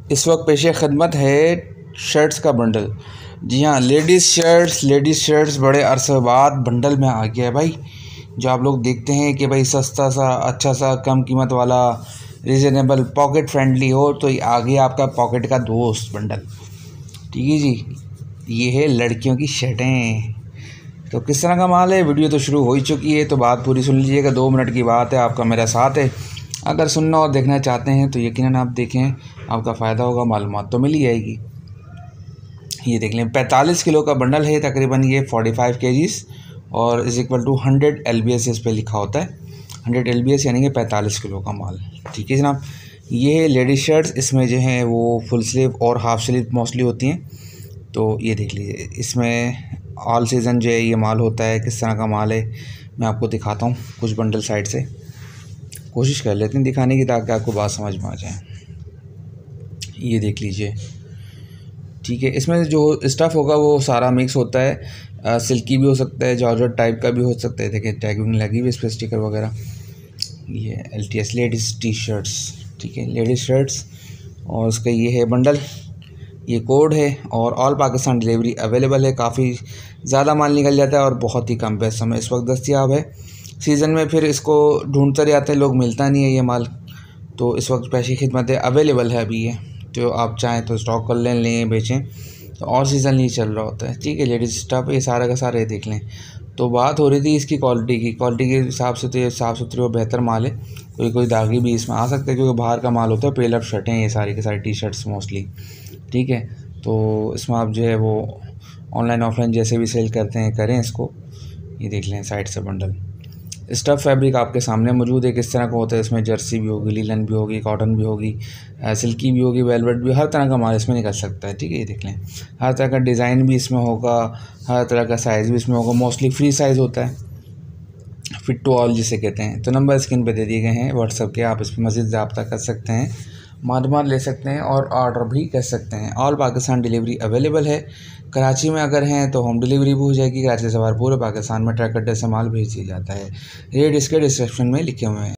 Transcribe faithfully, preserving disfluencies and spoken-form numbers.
इस वक्त पेश खदमत है शर्ट्स का बंडल। जी हाँ, लेडीज़ शर्ट्स लेडीज़ शर्ट्स बड़े अरसे बाद बंडल में आ गया है भाई। जो आप लोग देखते हैं कि भाई सस्ता सा अच्छा सा कम कीमत वाला रीज़नेबल पॉकेट फ्रेंडली हो, तो ये आ गया आपका पॉकेट का दोस्त बंडल। ठीक है जी, ये है लड़कियों की शर्टें। तो किस तरह का माल है, वीडियो तो शुरू हो ही चुकी है, तो बात पूरी सुन लीजिएगा। दो मिनट की बात है, आपका मेरा साथ है। अगर सुनना और देखना चाहते हैं तो यकीनन आप देखें, आपका फ़ायदा होगा, मालूमात तो मिल ही जाएगी। ये देख लें, पैंतालीस किलो का बंडल है तकरीबन, ये पैंतालीस केजीज़ और is equal to hundred L B S इस पर लिखा होता है। हंड्रेड एल बी एस यानी कि पैंतालीस किलो का माल। ठीक है जनाब, ये है लेडीज़ शर्ट्स। इसमें जो है वो फुल स्लीव और हाफ स्लीव मोस्टली होती हैं। तो ये देख लीजिए, इसमें ऑल सीज़न जो है ये माल होता है। किस तरह का माल है मैं आपको दिखाता हूँ। कुछ बंडल साइड से कोशिश कर लेते हैं दिखाने की, ताकि आपको बात समझ में आ जाए। ये देख लीजिए, ठीक है। इसमें जो स्टफ़ होगा वो सारा मिक्स होता है। आ, सिल्की भी हो सकता है, जॉर्जेट टाइप का भी हो सकता है। देखिए टैगिंग लगी हुई इस पर, स्टिकर वगैरह। ये L T S ladies T shirts, ठीक है, लेडीज़ शर्ट्स। और उसका ये है बंडल, ये कोड है और ऑल पाकिस्तान डिलीवरी अवेलेबल है। काफ़ी ज़्यादा माल निकल जाता है और बहुत ही कम पैसों में इस वक्त दस्तियाब है। सीज़न में फिर इसको ढूंढते रहे आते हैं लोग, मिलता नहीं है ये माल। तो इस वक्त पैसे खिदमतें अवेलेबल है अभी ये, तो आप चाहें तो स्टॉक कर लें, लें बेचें। तो और सीज़न नहीं चल रहा होता है, ठीक है। लेडीज़ स्टफ ये सारा का सारा ये देख लें। तो बात हो रही थी इसकी क्वालिटी की क्वालिटी के हिसाब से, तो ये साफ़ सुथरी और बेहतर माल है। कोई कोई दागी भी इसमें आ सकता है, क्योंकि बाहर का माल होता है। पेल अप शर्टें ये सारी के सारी टी शर्ट्स मोस्टली, ठीक है। तो इसमें आप जो है वो ऑनलाइन ऑफलाइन जैसे भी सेल करते हैं करें इसको। ये देख लें साइड से बंडल। स्टफ़ फैब्रिक आपके सामने मौजूद है, किस तरह का होता है। इसमें जर्सी भी होगी, लीलन भी होगी, कॉटन भी होगी, सिल्की भी होगी, वेलवेट भी, हर तरह का माल इसमें निकल सकता है। ठीक है, ये देख लें, हर तरह का डिज़ाइन भी इसमें होगा, हर तरह का साइज़ भी इसमें होगा। मोस्टली फ्री साइज़ होता है, फिट टू ऑल जिसे कहते हैं। तो नंबर स्क्रीन पे दे दिए गए हैं व्हाट्सएप के, आप इस पर मज़ीद रब्ता कर सकते हैं, मालूमात ले सकते हैं और ऑर्डर भी कर सकते हैं। ऑल पाकिस्तान डिलीवरी अवेलेबल है। कराची में अगर हैं तो होम डिलीवरी भी हो जाएगी। कराची से बाहर पूरे पाकिस्तान में ट्रक अड्डे से माल भेज दिया जाता है। रेट इसके डिस्क्रिप्शन में लिखे हुए हैं।